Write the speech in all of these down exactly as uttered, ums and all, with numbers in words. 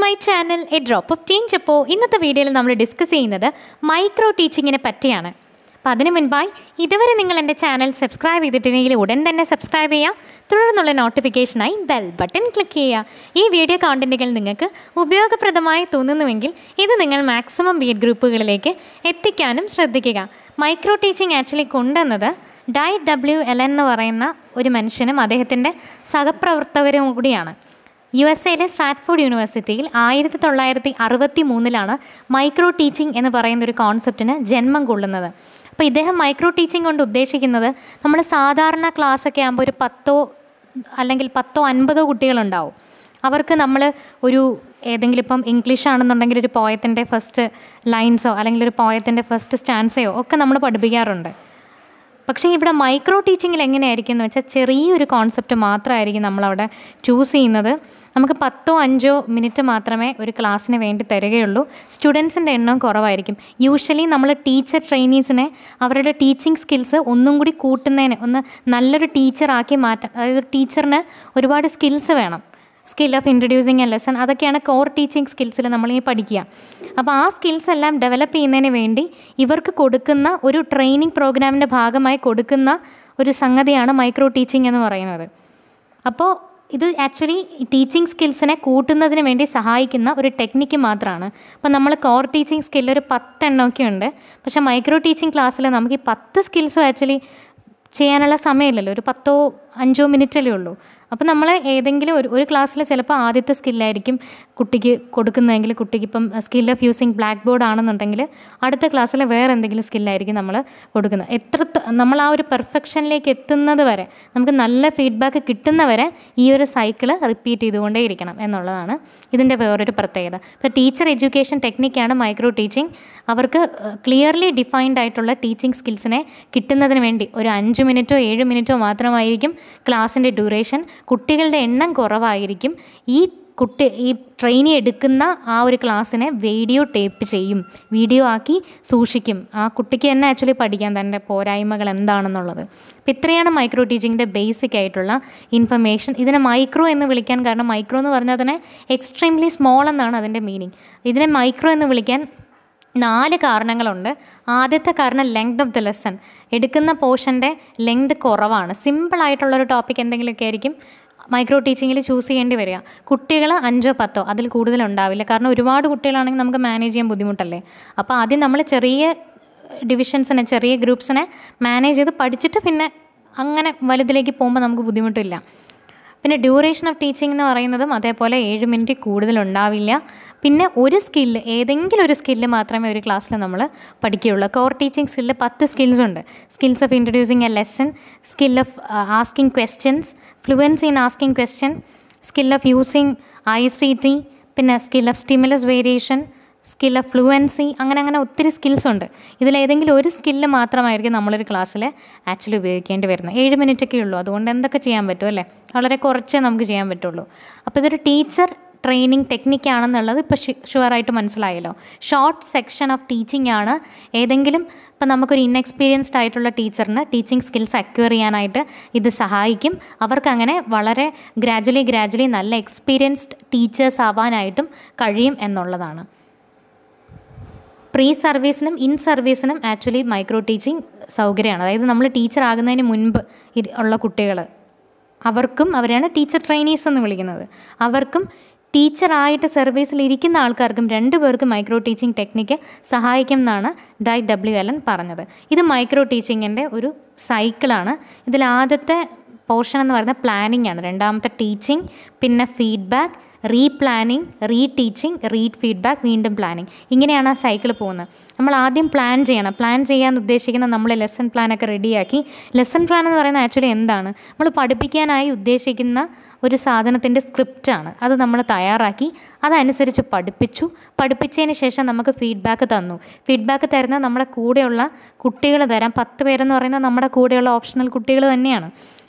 My channel a drop of change. അപ്പോൾ ഇന്നത്തെ വീഡിയോയിൽ നമ്മൾ ഡിസ്കസ് ചെയ്യുന്നത് മൈക്രോ ടീച്ചിങ്ങിനെ പറ്റിയാണ്. അപ്പോൾ അതിനു മുൻപായി ഇതുവരെ നിങ്ങൾ എൻ്റെ ചാനൽ സബ്സ്ക്രൈബ് ചെയ്തിട്ടുണ്ടെങ്കിൽ ഉടൻ തന്നെ സബ്സ്ക്രൈബ് ചെയ്യുക. തുടർന്നുള്ള നോട്ടിഫിക്കേഷനായി ബെൽ ബട്ടൺ ക്ലിക്ക് ചെയ്യുക. ഈ വീഡിയോ കോണ്ടൻറ്റുകൾ നിങ്ങൾക്ക് ഉപയോഗപ്രദമായി തോന്നുന്നുവെങ്കിൽ ഇത് നിങ്ങൾ മാക്സിമം ബി എഡ് ഗ്രൂപ്പുകളിലേക്ക് എത്തിക്കാനും ശ്രദ്ധിക്കുക. മൈക്രോ ടീച്ചിങ് ആക്ച്വലി കൊണ്ടുവന്നത് ഡൈ ഡബ്ല്യു എൽ എന്ന് പറയുന്ന ഒരു മനുഷ്യനും അദ്ദേഹത്തിൻ്റെ സഹപ്രവർത്തകരും കൂടിയാണ്. യു എസ് എയിലെ സ്റ്റാറ്റ്ഫോർഡ് യൂണിവേഴ്സിറ്റിയിൽ ആയിരത്തി തൊള്ളായിരത്തി അറുപത്തി മൂന്നിലാണ് മൈക്രോ ടീച്ചിങ് എന്ന് പറയുന്നൊരു കോൺസെപ്റ്റിന് ജന്മം കൊള്ളുന്നത്. അപ്പോൾ ഇദ്ദേഹം മൈക്രോ ടീച്ചിങ് കൊണ്ട് ഉദ്ദേശിക്കുന്നത് നമ്മൾ സാധാരണ ക്ലാസ്സൊക്കെ ആകുമ്പോൾ ഒരു പത്തോ അല്ലെങ്കിൽ പത്തോ അൻപതോ കുട്ടികളുണ്ടാവും. അവർക്ക് നമ്മൾ ഒരു ഏതെങ്കിലും ഇപ്പം ഇംഗ്ലീഷ് ആണെന്നുണ്ടെങ്കിൽ ഒരു പോയത്തിൻ്റെ ഫസ്റ്റ് ലൈൻസോ അല്ലെങ്കിൽ ഒരു പോയത്തിൻ്റെ ഫസ്റ്റ് സ്റ്റാൻസയോ ഒക്കെ നമ്മൾ പഠിപ്പിക്കാറുണ്ട്. പക്ഷേ ഇവിടെ മൈക്രോ ടീച്ചിങ്ങിൽ എങ്ങനെയായിരിക്കും എന്ന് വെച്ചാൽ ചെറിയൊരു കോൺസെപ്റ്റ് മാത്രമായിരിക്കും നമ്മളവിടെ ചൂസ് ചെയ്യുന്നത്. നമുക്ക് പത്തോ അഞ്ചോ മിനിറ്റ് മാത്രമേ ഒരു ക്ലാസ്സിന് വേണ്ടി തരികയുള്ളൂ. സ്റ്റുഡൻസിൻ്റെ എണ്ണം കുറവായിരിക്കും. യൂഷ്വലി നമ്മൾ ടീച്ചർ ട്രെയിനീസിനെ അവരുടെ ടീച്ചിങ് സ്കിൽസ് ഒന്നും കൂടി കൂട്ടുന്നതിന് ഒന്ന് നല്ലൊരു ടീച്ചറാക്കി മാറ്റാൻ, അതായത് ടീച്ചറിന് ഒരുപാട് സ്കിൽസ് വേണം. Skill of introducing a lesson, അതൊക്കെയാണ് കോർ ടീച്ചിങ് സ്കിൽസിൽ നമ്മൾ ഈ പഠിക്കുക. അപ്പോൾ ആ സ്കിൽസ് എല്ലാം ഡെവലപ്പ് ചെയ്യുന്നതിന് വേണ്ടി ഇവർക്ക് കൊടുക്കുന്ന ഒരു ട്രെയിനിങ് പ്രോഗ്രാമിൻ്റെ ഭാഗമായി കൊടുക്കുന്ന ഒരു സംഗതിയാണ് മൈക്രോ ടീച്ചിങ് എന്ന് പറയുന്നത്. അപ്പോൾ ഇത് ആക്ച്വലി ടീച്ചിങ് സ്കിൽസിനെ കൂട്ടുന്നതിന് വേണ്ടി സഹായിക്കുന്ന ഒരു ടെക്നിക്ക് മാത്രമാണ്. അപ്പോൾ നമ്മൾ കോർ ടീച്ചിങ് സ്കിൽ ഒരു പത്തെണ്ണമൊക്കെ ഉണ്ട്. പക്ഷേ മൈക്രോ ടീച്ചിങ് ക്ലാസ്സിൽ നമുക്ക് ഈ പത്ത് സ്കിൽസും ആക്ച്വലി ചെയ്യാനുള്ള സമയമില്ലല്ലോ, ഒരു പത്തോ അഞ്ചോ മിനിറ്റല്ലേ ഉള്ളൂ. അപ്പോൾ നമ്മൾ ഏതെങ്കിലും ഒരു ഒരു ക്ലാസ്സിൽ ചിലപ്പോൾ ആദ്യത്തെ സ്കില്ലായിരിക്കും കുട്ടിക്ക് കൊടുക്കുന്നതെങ്കിൽ കുട്ടിക്ക് ഇപ്പം skill of using blackboard ആണെന്നുണ്ടെങ്കിൽ അടുത്ത ക്ലാസ്സിൽ വേറെ എന്തെങ്കിലും സ്കില്ലായിരിക്കും നമ്മൾ കൊടുക്കുന്നത്. എത്ര നമ്മൾ ആ ഒരു പെർഫെക്ഷനിലേക്ക് എത്തുന്നത് വരെ, നമുക്ക് നല്ല ഫീഡ്ബാക്ക് കിട്ടുന്നവരെ ഈ ഒരു സൈക്കിള് റിപ്പീറ്റ് ചെയ്തുകൊണ്ടേ ഇരിക്കണം എന്നുള്ളതാണ് ഇതിൻ്റെ വേറൊരു പ്രത്യേകത. ഇപ്പോൾ ടീച്ചർ എഡ്യൂക്കേഷൻ ടെക്നിക്കാണ് മൈക്രോ ടീച്ചിങ്. അവർക്ക് ക്ലിയർലി ഡിഫൈൻഡ് ആയിട്ടുള്ള ടീച്ചിങ് സ്കിൽസിനെ കിട്ടുന്നതിന് വേണ്ടി ഒരു അഞ്ച് മിനിറ്റോ ഏഴ് മിനിറ്റോ മാത്രമായിരിക്കും ക്ലാസ്സിൻ്റെ ഡ്യൂറേഷൻ. കുട്ടികളുടെ എണ്ണം കുറവായിരിക്കും. ഈ കുട്ടി ഈ ട്രെയിനി എടുക്കുന്ന ആ ഒരു ക്ലാസ്സിനെ വീഡിയോ ടേപ്പ് ചെയ്യും, വീഡിയോ ആക്കി സൂക്ഷിക്കും. ആ കുട്ടിക്ക് തന്നെ ആക്ച്വലി പഠിക്കാൻ തൻ്റെ പോരായ്മകൾ എന്താണെന്നുള്ളത്. അപ്പോൾ ഇത്രയാണ് മൈക്രോ ടീച്ചിങ്ങിൻ്റെ ബേസിക് ആയിട്ടുള്ള ഇൻഫർമേഷൻ. ഇതിനെ മൈക്രോ എന്ന് വിളിക്കാൻ കാരണം മൈക്രോ എന്ന് പറഞ്ഞാൽ തന്നെ എക്സ്ട്രീംലി സ്മോൾ എന്നാണ് അതിൻ്റെ മീനിങ്. ഇതിനെ മൈക്രോ എന്ന് വിളിക്കാൻ നാല് കാരണങ്ങളുണ്ട്. ആദ്യത്തെ കാരണം ലെങ്ത് ഓഫ് ദ ലെസൺ. എടുക്കുന്ന പോർഷൻ്റെ ലെങ്ത് കുറവാണ്. സിമ്പിളായിട്ടുള്ളൊരു ടോപ്പിക് എന്തെങ്കിലുമൊക്കെ ആയിരിക്കും മൈക്രോ ടീച്ചിങ്ങിൽ ചൂസ് ചെയ്യേണ്ടി വരിക. കുട്ടികൾ അഞ്ചോ പത്തോ അതിൽ കൂടുതലുണ്ടാവില്ല. കാരണം ഒരുപാട് കുട്ടികളാണെങ്കിൽ നമുക്ക് മാനേജ് ചെയ്യാൻ ബുദ്ധിമുട്ടല്ലേ. അപ്പോൾ ആദ്യം നമ്മൾ ചെറിയ ഡിവിഷൻസിനെ ചെറിയ ഗ്രൂപ്പ്സിനെ മാനേജ് ചെയ്ത് പഠിച്ചിട്ട് പിന്നെ അങ്ങനെ വലുതിലേക്ക് പോകുമ്പോൾ നമുക്ക് ബുദ്ധിമുട്ടില്ല. പിന്നെ ഡ്യൂറേഷൻ ഓഫ് ടീച്ചിങ് എന്ന് പറയുന്നതും അതേപോലെ ഏഴ് മിനിറ്റ് കൂടുതലുണ്ടാവില്ല. പിന്നെ ഒരു സ്കില്ല്, ഏതെങ്കിലും ഒരു സ്കില്ല് മാത്രമേ ഒരു ക്ലാസ്സിൽ നമ്മൾ പഠിക്കുകയുള്ളൂ. കോർ ടീച്ചിങ് സ്കില്ല് പത്ത് സ്കിൽസ് ഉണ്ട്. Skills of introducing a lesson, skill of asking questions, fluency in asking question, skill of using I C T, പിന്നെ skill of stimulus variation, skill of fluency, അങ്ങനെ അങ്ങനെ ഒത്തിരി സ്കിൽസ് ഉണ്ട്. ഇതിലേതെങ്കിലും ഒരു skill മാത്രമായിരിക്കും നമ്മളൊരു ക്ലാസ്സിൽ ആക്ച്വലി ഉപയോഗിക്കേണ്ടി വരുന്നത്. ഏഴ് മിനിറ്റൊക്കെ ഉള്ളൂ. അതുകൊണ്ട് എന്തൊക്കെ ചെയ്യാൻ പറ്റും അല്ലേ, വളരെ കുറച്ചേ നമുക്ക് ചെയ്യാൻ പറ്റുള്ളൂ. അപ്പോൾ ഇതൊരു ടീച്ചർ ട്രെയിനിങ് ടെക്നിക്കാണെന്നുള്ളത് ഇപ്പോൾ ഷുവറായിട്ട് മനസ്സിലായല്ലോ. ഷോർട്ട് സെക്ഷൻ ഓഫ് ടീച്ചിങ് ആണ്. ഏതെങ്കിലും ഇപ്പം നമുക്കൊരു ഇൻഎക്സ്പീരിയൻസ്ഡ് ആയിട്ടുള്ള ടീച്ചറിന് ടീച്ചിങ് സ്കിൽസ് അക്വയർ ചെയ്യാനായിട്ട് ഇത് സഹായിക്കും. അവർക്കങ്ങനെ വളരെ ഗ്രാജ്വലി ഗ്രാജ്വലി നല്ല എക്സ്പീരിയൻസ്ഡ് ടീച്ചേഴ്സ് ആവാനായിട്ടും കഴിയും എന്നുള്ളതാണ്. പ്രീ സർവീസിനും ഇൻ സർവീസിനും ആക്ച്വലി മൈക്രോ ടീച്ചിങ് സൗകര്യമാണ്. അതായത് നമ്മൾ ടീച്ചർ ആകുന്നതിന് മുൻപ് ഉള്ള കുട്ടികൾ, അവർക്കും അവരെയാണ് ടീച്ചർ ട്രെയിനീസ് എന്ന് വിളിക്കുന്നത്. അവർക്കും ടീച്ചറായിട്ട് സർവീസിൽ ഇരിക്കുന്ന ആൾക്കാർക്കും രണ്ടു പേർക്കും മൈക്രോ ടീച്ചിങ് ടെക്നിക്ക് സഹായിക്കും എന്നാണ് ഡൈ ഡബ്ല്യു എൽ പറഞ്ഞത്. ഇത് മൈക്രോ ടീച്ചിങ്ങിൻ്റെ ഒരു സൈക്കിളാണ്. ഇതിൽ ആദ്യത്തെ പോർഷൻ എന്ന് പറയുന്നത് പ്ലാനിങ് ആണ്. രണ്ടാമത്തെ ടീച്ചിങ്, പിന്നെ feedback, re planning, re teaching, re feedback, വീണ്ടും പ്ലാനിങ്. ഇങ്ങനെയാണ് ആ സൈക്കിൾ പോകുന്നത്. നമ്മൾ ആദ്യം പ്ലാൻ ചെയ്യണം. പ്ലാൻ ചെയ്യാൻ ഉദ്ദേശിക്കുന്ന നമ്മൾ ലെസൺ പ്ലാനൊക്കെ റെഡിയാക്കി. ലെസൺ പ്ലാൻ എന്ന് പറയുന്നത് ആക്ച്വലി എന്താണ്, നമ്മൾ പഠിപ്പിക്കാനായി ഉദ്ദേശിക്കുന്ന ഒരു സാധനത്തിൻ്റെ സ്ക്രിപ്റ്റാണ്. അത് നമ്മൾ തയ്യാറാക്കി അതനുസരിച്ച് പഠിപ്പിച്ചു. പഠിപ്പിച്ചതിന് ശേഷം നമുക്ക് ഫീഡ്ബാക്ക് തന്നു. ഫീഡ്ബാക്ക് തരുന്നത് നമ്മുടെ കൂടെയുള്ള കുട്ടികൾ തരാം. പത്ത് പേരെന്ന് പറയുന്നത് നമ്മുടെ കൂടെയുള്ള ഓപ്ഷണൽ കുട്ടികൾ തന്നെയാണ്.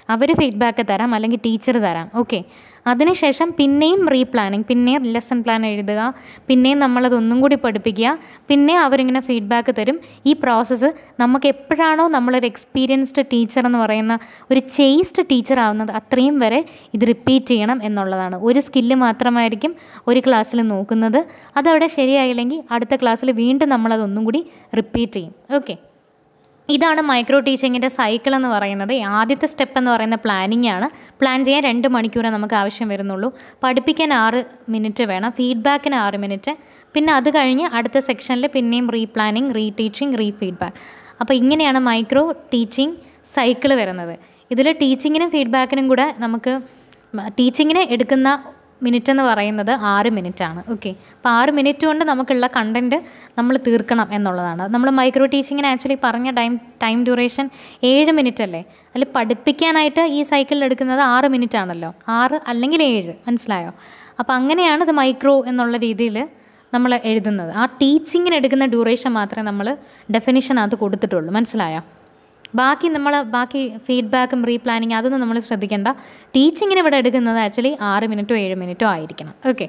അവർ ഫീഡ്ബാക്ക് തരാം, അല്ലെങ്കിൽ ടീച്ചർ തരാം. ഓക്കെ, അതിനുശേഷം പിന്നെയും റീപ്ലാനിങ്, പിന്നെയും ലെസൺ പ്ലാൻ എഴുതുക, പിന്നെയും നമ്മളതൊന്നും കൂടി പഠിപ്പിക്കുക, പിന്നെ അവരിങ്ങനെ ഫീഡ്ബാക്ക് തരും. ഈ പ്രോസസ്സ് നമുക്ക് എപ്പോഴാണോ നമ്മളൊരു എക്സ്പീരിയൻസ്ഡ് ടീച്ചർ എന്ന് പറയുന്ന ഒരു ചേസ്ഡ് ടീച്ചർ ആവുന്നത് അത്രയും വരെ ഇത് റിപ്പീറ്റ് ചെയ്യണം എന്നുള്ളതാണ്. ഒരു സ്കില്ല് മാത്രമായിരിക്കും ഒരു ക്ലാസ്സിൽ നോക്കുന്നത്. അതവിടെ ശരിയായില്ലെങ്കിൽ അടുത്ത ക്ലാസ്സിൽ വീണ്ടും നമ്മളതൊന്നും കൂടി റിപ്പീറ്റ് ചെയ്യും. ഓക്കെ, ഇതാണ് മൈക്രോ ടീച്ചിങ്ങിൻ്റെ സൈക്കിൾ എന്ന് പറയുന്നത്. ആദ്യത്തെ സ്റ്റെപ്പ് എന്ന് പറയുന്ന പ്ലാനിങ് ആണ്. പ്ലാൻ ചെയ്യാൻ രണ്ട് മണിക്കൂറേ നമുക്ക് ആവശ്യം വരുന്നുള്ളൂ. പഠിപ്പിക്കാൻ ആറ് മിനിറ്റ് വേണം, ഫീഡ്ബാക്കിന് ആറ് മിനിറ്റ്. പിന്നെ അത് കഴിഞ്ഞ് അടുത്ത സെക്ഷനിൽ പിന്നെയും replanning, re teaching, re feedback. അപ്പോൾ ഇങ്ങനെയാണ് മൈക്രോ ടീച്ചിങ് സൈക്കിൾ വരുന്നത്. ഇതിൽ ടീച്ചിങ്ങിനും ഫീഡ്ബാക്കിനും കൂടെ നമുക്ക് ടീച്ചിങ്ങിന് എടുക്കുന്ന മിനിറ്റ് എന്ന് പറയുന്നത് ആറ് മിനിറ്റാണ്. ഓക്കെ, അപ്പോൾ ആറ് മിനിറ്റ് കൊണ്ട് നമുക്കുള്ള കണ്ടൻറ്റ് നമ്മൾ തീർക്കണം എന്നുള്ളതാണ്. നമ്മൾ മൈക്രോ ടീച്ചിങ്ങിന് ആക്ച്വലി പറഞ്ഞ ടൈം ടൈം ഡ്യൂറേഷൻ ഏഴ് മിനിറ്റ് അല്ലേ. അതിൽ പഠിപ്പിക്കാനായിട്ട് ഈ സൈക്കിളിൽ എടുക്കുന്നത് ആറ് മിനിറ്റ് ആണല്ലോ, ആറ് അല്ലെങ്കിൽ ഏഴ്, മനസ്സിലായോ? അപ്പോൾ അങ്ങനെയാണ് ഇത് മൈക്രോ എന്നുള്ള രീതിയിൽ നമ്മൾ എഴുതുന്നത്. ആ ടീച്ചിങ്ങിന് എടുക്കുന്ന ഡ്യൂറേഷൻ മാത്രമേ നമ്മൾ ഡെഫിനിഷനകത്ത് കൊടുത്തിട്ടുള്ളൂ, മനസ്സിലായോ? ബാക്കി നമ്മൾ ബാക്കി ഫീഡ്ബാക്കും റീപ്ലാനിങ് അതൊന്നും നമ്മൾ ശ്രദ്ധിക്കേണ്ട. ടീച്ചിങ്ങിന് ഇവിടെ എടുക്കുന്നത് ആക്ച്വലി ആറ് മിനിറ്റോ ഏഴ് മിനിറ്റോ ആയിരിക്കണം. ഓക്കെ,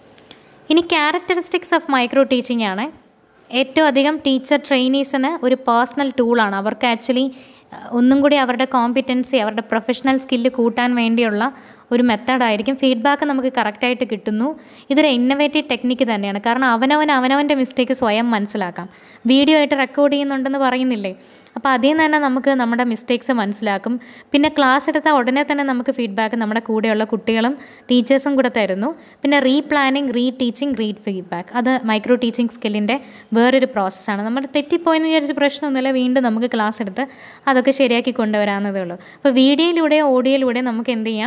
ഇനി ക്യാരക്ടറിസ്റ്റിക്സ് ഓഫ് മൈക്രോ ടീച്ചിങ് ആണ്. ഏറ്റവും അധികം ടീച്ചർ ട്രെയിനീസിന് ഒരു പേഴ്സണൽ ടൂളാണ്. അവർക്ക് ആക്ച്വലി ഒന്നും കൂടി അവരുടെ കോമ്പിറ്റൻസി, അവരുടെ പ്രൊഫഷണൽ സ്കില്ല് കൂട്ടാൻ വേണ്ടിയുള്ള ഒരു മെത്തേഡായിരിക്കും. ഫീഡ്ബാക്ക് നമുക്ക് കറക്റ്റായിട്ട് കിട്ടുന്നു. ഇതൊരു ഇന്നോവേറ്റീവ് ടെക്നിക്ക് തന്നെയാണ്. കാരണം അവനവൻ അവനവൻ്റെ മിസ്റ്റേക്ക് സ്വയം മനസ്സിലാക്കാം. വീഡിയോ ആയിട്ട് റെക്കോർഡ് ചെയ്യുന്നുണ്ടെന്ന് പറയുന്നില്ലേ, അപ്പോൾ അതിൽ നിന്ന് തന്നെ നമുക്ക് നമ്മുടെ മിസ്റ്റേക്സ് മനസ്സിലാക്കും. പിന്നെ ക്ലാസ് എടുത്താൽ ഉടനെ തന്നെ നമുക്ക് ഫീഡ്ബാക്ക് നമ്മുടെ കൂടെയുള്ള കുട്ടികളും ടീച്ചേഴ്സും കൂടെ തരുന്നു. പിന്നെ re planning, re teaching, re feedback, അത് മൈക്രോ ടീച്ചിങ് സ്കില്ലിൻ്റെ വേറൊരു പ്രോസസ്സാണ്. നമ്മൾ തെറ്റിപ്പോയെന്ന് വിചാരിച്ച പ്രശ്നമൊന്നുമില്ല, വീണ്ടും നമുക്ക് ക്ലാസ് എടുത്ത് അതൊക്കെ ശരിയാക്കി കൊണ്ടുവരാവുന്നതേ ഉള്ളൂ. അപ്പോൾ വീഡിയോയിലൂടെയോ ഓഡിയോയിലൂടെയോ നമുക്ക് എന്ത് ചെയ്യാം,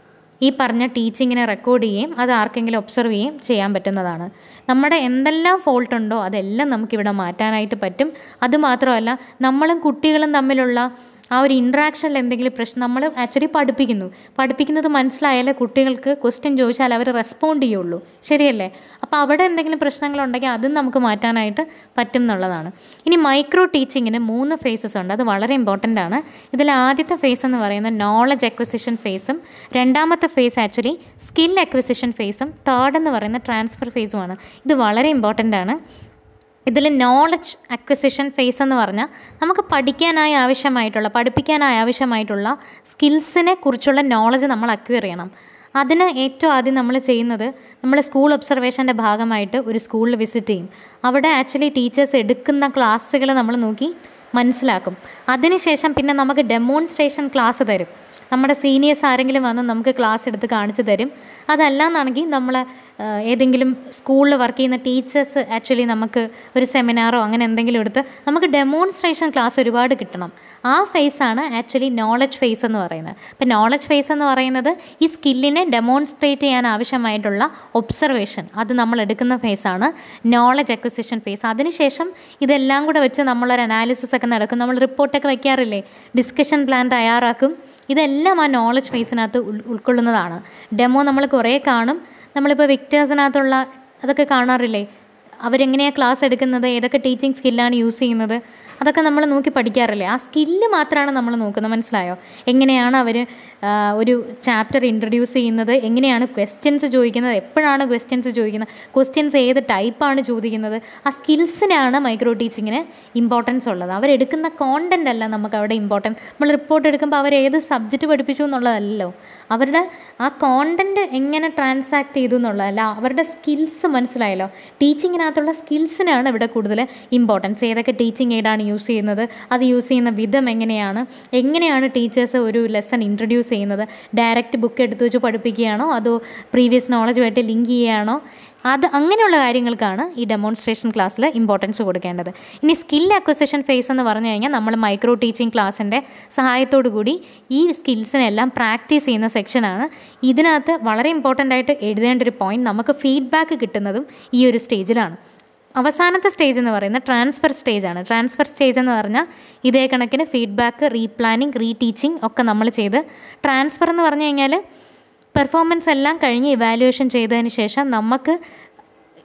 ഈ പറഞ്ഞ ടീച്ചിങ്ങിനെ റെക്കോർഡ് ചെയ്യുകയും അത് ആർക്കെങ്കിലും ഒബ്സർവ് ചെയ്യുകയും ചെയ്യാൻ പറ്റുന്നതാണ്. നമ്മുടെ എന്തെല്ലാം ഫോൾട്ട് ഉണ്ടോ അതെല്ലാം നമുക്കിവിടെ മാറ്റാനായിട്ട് പറ്റും. അതുമാത്രമല്ല, നമ്മളും കുട്ടികളും തമ്മിലുള്ള ആ ഒരു ഇൻട്രാക്ഷനിൽ എന്തെങ്കിലും പ്രശ്നം, നമ്മൾ ആക്ച്വലി പഠിപ്പിക്കുന്നു പഠിപ്പിക്കുന്നത് മനസ്സിലായാലേ കുട്ടികൾക്ക് ക്വസ്റ്റ്യൻ ചോദിച്ചാൽ അവർ റെസ്പോണ്ട് ചെയ്യുള്ളൂ, ശരിയല്ലേ? അപ്പോൾ അവിടെ എന്തെങ്കിലും പ്രശ്നങ്ങളുണ്ടെങ്കിൽ അതും നമുക്ക് മാറ്റാനായിട്ട് പറ്റും എന്നുള്ളതാണ്. ഇനി മൈക്രോ ടീച്ചിങ്ങിന് മൂന്ന് ഫേസസ് ഉണ്ട്, അത് വളരെ ഇമ്പോർട്ടൻ്റ് ആണ്. ഇതിൽ ആദ്യത്തെ ഫേസ് എന്ന് പറയുന്നത് നോളജ് അക്വിസിഷൻ ഫേസും, രണ്ടാമത്തെ ഫേസ് ആക്ച്വലി സ്കിൽ അക്വിസിഷൻ ഫേസും, തേർഡ് എന്ന് പറയുന്ന ട്രാൻസ്ഫർ ഫേസുമാണ്. ഇത് വളരെ ഇമ്പോർട്ടൻ്റ് ആണ്. ഇതിൽ നോളജ് അക്വിസിഷൻ ഫേസ് എന്ന് പറഞ്ഞാൽ നമുക്ക് പഠിക്കാനായി ആവശ്യമായിട്ടുള്ള പഠിപ്പിക്കാനായി ആവശ്യമായിട്ടുള്ള സ്കിൽസിനെ കുറിച്ചുള്ള നോളജ് നമ്മൾ അക്വയർ ചെയ്യണം. അതിന് ഏറ്റവും ആദ്യം നമ്മൾ ചെയ്യുന്നത്, നമ്മൾ സ്കൂൾ ഒബ്സർവേഷൻ്റെ ഭാഗമായിട്ട് ഒരു സ്കൂളിൽ വിസിറ്റ് ചെയ്യും. അവിടെ ആക്ച്വലി ടീച്ചേഴ്സ് എടുക്കുന്ന ക്ലാസ്സുകൾ നമ്മൾ നോക്കി മനസ്സിലാക്കും. അതിനുശേഷം പിന്നെ നമുക്ക് ഡെമോൺസ്ട്രേഷൻ ക്ലാസ് തരും. നമ്മുടെ സീനിയേഴ്സ് ആരെങ്കിലും വന്ന് നമുക്ക് ക്ലാസ് എടുത്ത് കാണിച്ചു തരും. അതല്ലാന്നാണെങ്കിൽ നമ്മൾ ഏതെങ്കിലും സ്കൂളിൽ വർക്ക് ചെയ്യുന്ന ടീച്ചേഴ്സ് ആക്ച്വലി നമുക്ക് ഒരു സെമിനാറോ അങ്ങനെ എന്തെങ്കിലും എടുത്ത് നമുക്ക് ഡെമോൺസ്ട്രേഷൻ ക്ലാസ് ഒരുപാട് കിട്ടണം. ആ ഫേസാണ് ആക്ച്വലി നോളജ് ഫേസ് എന്ന് പറയുന്നത്. അപ്പോൾ നോളജ് ഫേസ് എന്ന് പറയുന്നത് ഈ സ്കില്ലിനെ ഡെമോൺസ്ട്രേറ്റ് ചെയ്യാൻ ആവശ്യമായിട്ടുള്ള ഒബ്സർവേഷൻ, അത് നമ്മൾ എടുക്കുന്ന ഫേസാണ് നോളജ് അക്വിസിഷൻ ഫേസ്. അതിനുശേഷം ഇതെല്ലാം കൂടെ വെച്ച് നമ്മളൊരു അനാലിസിസ് ഒക്കെ നടക്കും. നമ്മൾ റിപ്പോർട്ടൊക്കെ വയ്ക്കാറില്ലേ, ഡിസ്കഷൻ പ്ലാൻ തയ്യാറാക്കും. ഇതെല്ലാം ആ നോളജ് ഫേസിനകത്ത് ഉൾ ഉൾക്കൊള്ളുന്നതാണ്. ഡെമോ നമ്മൾ കുറേ കാണും. നമ്മളിപ്പോൾ വിക്ടേഴ്സിനകത്തുള്ള അതൊക്കെ കാണാറില്ലേ, അവരെങ്ങനെയാണ് ക്ലാസ് എടുക്കുന്നത്, ഏതൊക്കെ ടീച്ചിങ് സ്കില്ലാണ് യൂസ് ചെയ്യുന്നത്, അതൊക്കെ നമ്മൾ നോക്കി പഠിക്കാറില്ലേ. ആ സ്കില്ല് മാത്രമാണ് നമ്മൾ നോക്കുന്നത്, മനസ്സിലായോ? എങ്ങനെയാണ് അവർ ഒരു ചാപ്റ്റർ ഇൻട്രൊഡ്യൂസ് ചെയ്യുന്നത്, എങ്ങനെയാണ് ക്വസ്റ്റ്യൻസ് ചോദിക്കുന്നത്, എപ്പോഴാണ് ക്വസ്റ്റ്യൻസ് ചോദിക്കുന്നത്, ക്വസ്റ്റ്യൻസ് ഏത് ടൈപ്പാണ് ചോദിക്കുന്നത്. ആ സ്കിൽസിനാണ് മൈക്രോ ടീച്ചിങ്ങിന് ഇമ്പോർട്ടൻസ് ഉള്ളത്. അവരെടുക്കുന്ന കോണ്ടൻ്റ് അല്ല നമുക്ക് അവിടെ ഇമ്പോർട്ടൻസ്. നമ്മൾ റിപ്പോർട്ട് എടുക്കുമ്പോൾ അവർ ഏത് സബ്ജക്റ്റ് പഠിപ്പിച്ചു എന്നുള്ളതല്ലോ, അവരുടെ ആ കോണ്ടൻറ്റ് എങ്ങനെ ട്രാൻസാക്ട് ചെയ്തു എന്നുള്ളതല്ല, അവരുടെ സ്കിൽസ്, മനസ്സിലായല്ലോ? ടീച്ചിങ്ങിനകത്തുള്ള സ്കിൽസിനാണ് ഇവിടെ കൂടുതൽ ഇമ്പോർട്ടൻസ്. ഏതൊക്കെ ടീച്ചിങ് എയ്ഡാണ് യൂസ് ചെയ്യുന്നത്, അത് യൂസ് ചെയ്യുന്ന വിധം എങ്ങനെയാണ്, എങ്ങനെയാണ് ടീച്ചേഴ്സ് ഒരു ലെസൺ ഇൻട്രൊഡ്യൂസ് ചെയ്യുന്നത്, ഡയറക്റ്റ് ബുക്ക് എടുത്ത് വെച്ച് പഠിപ്പിക്കുകയാണോ അതോ പ്രീവിയസ് നോളജുമായിട്ട് ലിങ്ക് ചെയ്യുകയാണോ, അത് അങ്ങനെയുള്ള കാര്യങ്ങൾക്കാണ് ഈ ഡെമോൺസ്ട്രേഷൻ ക്ലാസ്സിൽ ഇമ്പോർട്ടൻസ് കൊടുക്കേണ്ടത്. ഇനി സ്കിൽ അക്വിസിഷൻ ഫേസ് എന്ന് പറഞ്ഞു കഴിഞ്ഞാൽ നമ്മൾ മൈക്രോ ടീച്ചിങ് ക്ലാസ്സിൻ്റെ സഹായത്തോടു കൂടി ഈ സ്കിൽസിനെല്ലാം പ്രാക്ടീസ് ചെയ്യുന്ന സെക്ഷനാണ്. ഇതിനകത്ത് വളരെ ഇമ്പോർട്ടൻ്റ് ആയിട്ട് എഴുതേണ്ട ഒരു പോയിൻറ്റ്, നമുക്ക് ഫീഡ്ബാക്ക് കിട്ടുന്നതും ഈ ഒരു സ്റ്റേജിലാണ്. അവസാനത്തെ സ്റ്റേജ് എന്ന് പറയുന്നത് ട്രാൻസ്ഫർ സ്റ്റേജാണ്. ട്രാൻസ്ഫർ സ്റ്റേജ് എന്ന് പറഞ്ഞാൽ ഇതേ കണക്കിന് ഫീഡ്ബാക്ക്, റീപ്ലാനിങ്, റീ ടീച്ചിങ് ഒക്കെ നമ്മൾ ചെയ്ത്, ട്രാൻസ്ഫർ എന്ന് പറഞ്ഞു കഴിഞ്ഞാൽ പെർഫോമൻസ് എല്ലാം കഴിഞ്ഞ് ഇവാലുവേഷൻ ചെയ്തതിന് ശേഷം നമുക്ക്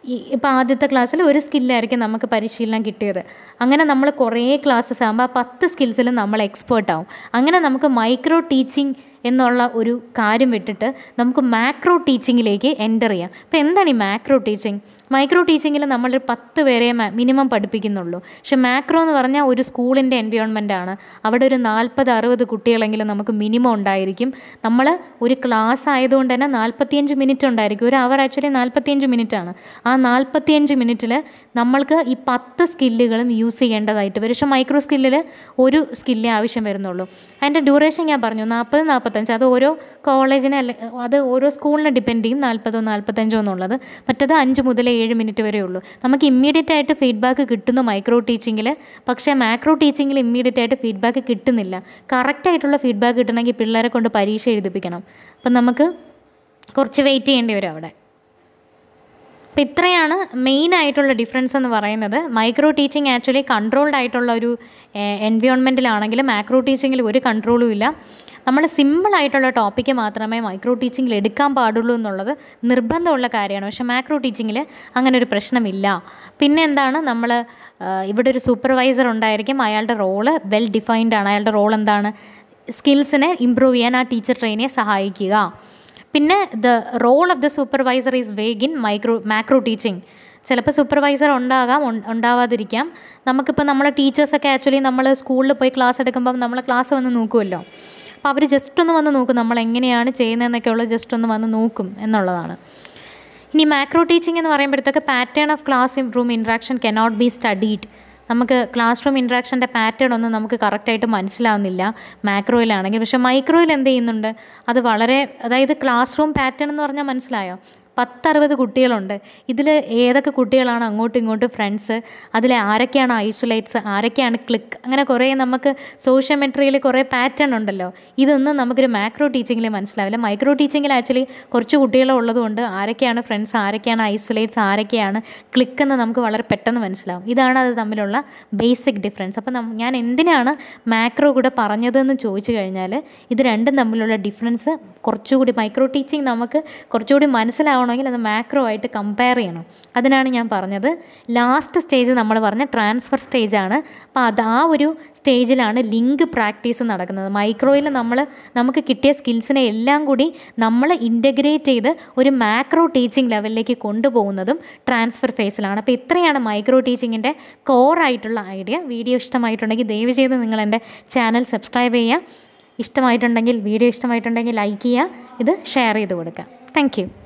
ഈ ഇപ്പോൾ ആദ്യത്തെ ക്ലാസ്സിൽ ഒരു സ്കില്ലായിരിക്കും നമുക്ക് പരിശീലനം കിട്ടിയത്. അങ്ങനെ നമ്മൾ കുറേ ക്ലാസ്സസ് ആകുമ്പോൾ ആ പത്ത് സ്കിൽസിലും നമ്മൾ എക്സ്പേർട്ടാവും. അങ്ങനെ നമുക്ക് മൈക്രോ ടീച്ചിങ് എന്നുള്ള ഒരു കാര്യം വിട്ടിട്ട് നമുക്ക് മാക്രോ ടീച്ചിങ്ങിലേക്ക് എൻ്റർ ചെയ്യാം. അപ്പോൾ എന്താണ് ഈ മാക്രോ ടീച്ചിങ്? മൈക്രോ ടീച്ചിങ്ങിൽ നമ്മളൊരു പത്ത് പേരെ മിനിമം പഠിപ്പിക്കുന്നുള്ളൂ. പക്ഷെ മാക്രോ എന്ന് പറഞ്ഞാൽ ഒരു സ്കൂളിൻ്റെ എൻവയോൺമെൻറ്റാണ്. അവിടെ ഒരു നാൽപ്പത് അറുപത് കുട്ടികളെങ്കിലും നമുക്ക് മിനിമം ഉണ്ടായിരിക്കും. നമ്മൾ ഒരു ക്ലാസ് ആയതുകൊണ്ട് തന്നെ നാൽപ്പത്തിയഞ്ച് മിനിറ്റ് ഉണ്ടായിരിക്കും. ഒരു അവർ ആക്ച്വലി നാൽപ്പത്തിയഞ്ച് മിനിറ്റാണ്. ആ നാൽപ്പത്തിയഞ്ച് മിനിറ്റിൽ നമ്മൾക്ക് ഈ പത്ത് സ്കില്ലുകളും യൂസ് ചെയ്യേണ്ടതായിട്ട് വരും. പക്ഷേ മൈക്രോ സ്കില്ലിൽ ഒരു സ്കില്ലേ ആവശ്യം വരുന്നുള്ളൂ. അതിൻ്റെ ഡ്യൂറേഷൻ ഞാൻ പറഞ്ഞു നാൽപ്പത് നാൽപ്പത്തഞ്ച്. അത് ഓരോ കോളേജിനെ അല്ലെ അത് ഓരോ സ്കൂളിനെ ഡിപ്പെൻഡ് ചെയ്യും, നാൽപ്പതോ നാൽപ്പത്തഞ്ചോ എന്നുള്ളത്. മറ്റത് അഞ്ച് മുതൽ ഏഴ് മിനിറ്റ് വരെ ഉള്ളൂ. നമുക്ക് ഇമ്മീഡിയറ്റ് ആയിട്ട് ഫീഡ്ബാക്ക് കിട്ടുന്നു മൈക്രോ ടീച്ചിങ്ങിൽ. പക്ഷേ മാക്രോ ടീച്ചിങ്ങിൽ ഇമ്മീഡിയറ്റ് ആയിട്ട് ഫീഡ്ബാക്ക് കിട്ടുന്നില്ല. കറക്റ്റായിട്ടുള്ള ഫീഡ്ബാക്ക് കിട്ടണമെങ്കിൽ പിള്ളേരെ കൊണ്ട് പരീക്ഷ എഴുതിപ്പിക്കണം. അപ്പം നമുക്ക് കുറച്ച് വെയിറ്റ് ചെയ്യേണ്ടി വരും അവിടെ. അപ്പോൾ ഇത്രയാണ് മെയിനായിട്ടുള്ള ഡിഫറൻസ് എന്ന് പറയുന്നത്. മൈക്രോ ടീച്ചിങ് ആക്ച്വലി കൺട്രോൾഡ് ആയിട്ടുള്ള ഒരു എൻവയോൺമെൻറ്റിലാണെങ്കിൽ മാക്രോ ടീച്ചിങ്ങിൽ ഒരു കൺട്രോളും ഇല്ല. നമ്മൾ സിമ്പിളായിട്ടുള്ള ടോപ്പിക്ക് മാത്രമേ മൈക്രോ ടീച്ചിങ്ങിൽ എടുക്കാൻ പാടുള്ളൂ എന്നുള്ളത് നിർബന്ധമുള്ള കാര്യമാണ്. പക്ഷേ മാക്രോ ടീച്ചിങ്ങിൽ അങ്ങനെ ഒരു പ്രശ്നമില്ല. പിന്നെ എന്താണ്, നമ്മൾ ഇവിടെ ഒരു സൂപ്പർവൈസർ ഉണ്ടായിരിക്കും. അയാളുടെ റോള് വെൽ ഡിഫൈൻഡ് ആണ്. അയാളുടെ റോൾ എന്താണ്? സ്കിൽസിനെ ഇമ്പ്രൂവ് ചെയ്യാൻ ആ ടീച്ചർ ട്രെയിനിയെ സഹായിക്കുക. പിന്നെ the role of the supervisor is vague in micro macro teaching. ചിലപ്പോൾ സൂപ്പർവൈസർ ഉണ്ടാകാം, ഉണ്ടാവാതിരിക്കാം. നമുക്കിപ്പോൾ നമ്മളെ ടീച്ചേഴ്സൊക്കെ ആക്ച്വലി നമ്മൾ സ്കൂളിൽ പോയി ക്ലാസ് എടുക്കുമ്പം നമ്മൾ ക്ലാസ് വന്ന് നോക്കുമല്ലോ. അപ്പോൾ അവർ ജസ്റ്റ് ഒന്ന് വന്ന് നോക്കും നമ്മൾ എങ്ങനെയാണ് ചെയ്യുന്നതെന്നൊക്കെ ഉള്ളത് ജസ്റ്റ് ഒന്ന് വന്ന് നോക്കും എന്നുള്ളതാണ്. ഇനി മാക്രോ ടീച്ചിങ് എന്ന് പറയുമ്പോഴത്തേക്ക് pattern of classroom interaction cannot be studied. നമുക്ക് ക്ലാസ് റൂം ഇൻട്രാക്ഷൻ്റെ പാറ്റേൺ ഒന്നും നമുക്ക് കറക്റ്റായിട്ട് മനസ്സിലാവുന്നില്ല മാക്രോയിലാണെങ്കിൽ. പക്ഷേ മൈക്രോയിൽ എന്ത് ചെയ്യുന്നുണ്ട്, അത് വളരെ, അതായത് ക്ലാസ് റൂം പാറ്റേൺ എന്ന് പറഞ്ഞാൽ മനസ്സിലായോ? പത്തറുപത് കുട്ടികളുണ്ട്. ഇതിൽ ഏതൊക്കെ കുട്ടികളാണ് അങ്ങോട്ടും ഇങ്ങോട്ടും ഫ്രണ്ട്സ്, അതിൽ ആരൊക്കെയാണ് ഐസൊലേറ്റ്സ്, ആരൊക്കെയാണ് ക്ലിക്ക്, അങ്ങനെ കുറേ നമുക്ക് സോഷ്യോമെട്രിയിൽ കുറേ പാറ്റേൺ ഉണ്ടല്ലോ. ഇതൊന്നും നമുക്കൊരു മാക്രോ ടീച്ചിങ്ങിൽ മനസ്സിലാവില്ല. മൈക്രോ ടീച്ചിങ്ങിൽ ആക്ച്വലി കുറച്ച് കുട്ടികളുള്ളതുകൊണ്ട് ആരൊക്കെയാണ് ഫ്രണ്ട്സ്, ആരൊക്കെയാണ് ഐസൊലേറ്റ്സ്, ആരൊക്കെയാണ് ക്ലിക്ക് എന്ന് നമുക്ക് വളരെ പെട്ടെന്ന് മനസ്സിലാവും. ഇതാണ് അത് തമ്മിലുള്ള ബേസിക് ഡിഫറൻസ്. അപ്പോൾ ഞാൻ എന്തിനാണ് മാക്രോ കൂടെ പറഞ്ഞതെന്ന് ചോദിച്ചു കഴിഞ്ഞാൽ ഇത് രണ്ടും തമ്മിലുള്ള ഡിഫറൻസ് കുറച്ചുകൂടി മൈക്രോ ടീച്ചിങ് നമുക്ക് കുറച്ചുകൂടി മനസ്സിലാവും ണെങ്കിൽ അത് മാക്രോ ആയിട്ട് കമ്പയർ ചെയ്യണം. അതിനാണ് ഞാൻ പറഞ്ഞത്. ലാസ്റ്റ് സ്റ്റേജ് നമ്മൾ പറഞ്ഞ ട്രാൻസ്ഫർ സ്റ്റേജാണ്. അപ്പോൾ അത് ആ ഒരു സ്റ്റേജിലാണ് ലിങ്ക് പ്രാക്ടീസ് നടക്കുന്നത്. മൈക്രോയിൽ നമ്മൾ നമുക്ക് കിട്ടിയ സ്കിൽസിനെ എല്ലാം കൂടി നമ്മൾ ഇൻ്റഗ്രേറ്റ് ചെയ്ത് ഒരു മാക്രോ ടീച്ചിങ് ലെവലിലേക്ക് കൊണ്ടുപോകുന്നതും ട്രാൻസ്ഫർ ഫേസിലാണ്. അപ്പോൾ ഇത്രയാണ് മൈക്രോ ടീച്ചിങ്ങിൻ്റെ കോറായിട്ടുള്ള ഐഡിയ. വീഡിയോ ഇഷ്ടമായിട്ടുണ്ടെങ്കിൽ ദയവ് ചെയ്ത് നിങ്ങൾ എൻ്റെ ചാനൽ സബ്സ്ക്രൈബ് ചെയ്യുക. ഇഷ്ടമായിട്ടുണ്ടെങ്കിൽ വീഡിയോ ഇഷ്ടമായിട്ടുണ്ടെങ്കിൽ ലൈക്ക് ചെയ്യുക. ഇത് ഷെയർ ചെയ്ത് കൊടുക്കുക. Thank U.